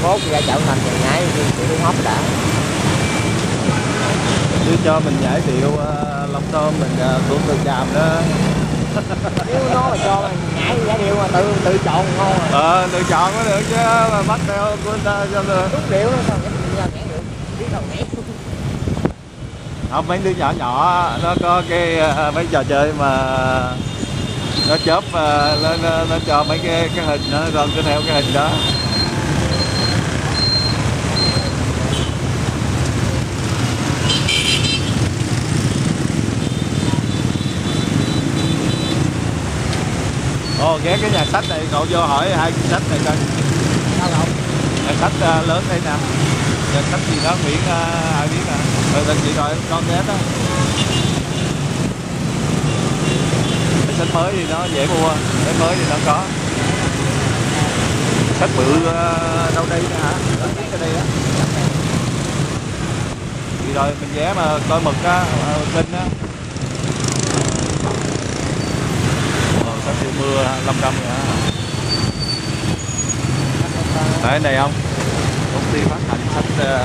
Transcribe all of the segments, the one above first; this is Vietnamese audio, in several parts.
mốt ra chợ Thành thì nhảy điệu hấp đã. Chứ cho mình nhảy điệu lông tôm mình cũng từ Tràm đó. Nếu nó mà cho mình nhảy điệu mà tự chọn ngon rồi. Tự chọn có được chứ mà bắt theo của người ta cho được. Đúng điệu nó sao nhảy được, biết đâu nhảy. Không, mấy đứa nhỏ nhỏ nó có cái mấy trò chơi mà nó chớp nó cho mấy cái hình nó rồi cứ theo cái hình đó. Ồ, ghé cái nhà sách này cậu vô hỏi hai cái sách này coi. Sao cậu? Nhà sách lớn đây nè. Nhà sách gì đó Nguyễn ai biết à. Tên chị rồi con ghé đó. Cái sách mới thì nó dễ mua, sách mới thì nó có. Sách bự đâu đây nữa hả? Lớn nhất ở đây á. Thì rồi mình ghé mà coi mực á, kinh á. Sắp chịu mưa 500 rồi hả? Đấy cái này không? Công ty phát hành sách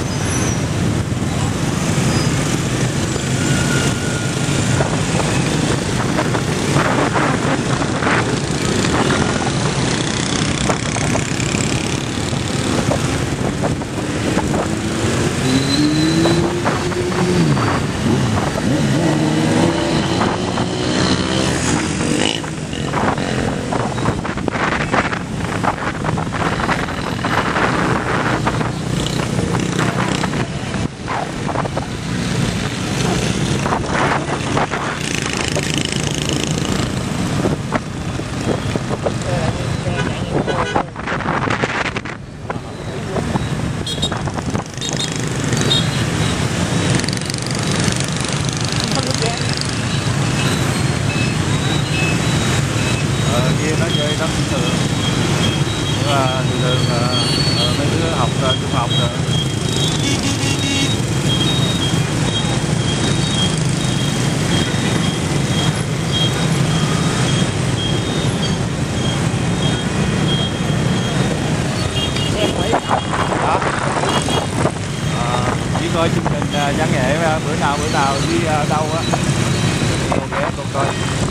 kia nó chơi nó cũng thường. Nhưng mà thường mấy đứa học trung học rồi. Chỉ coi chương trình văn nghệ bữa nào đi đâu á ghé con coi.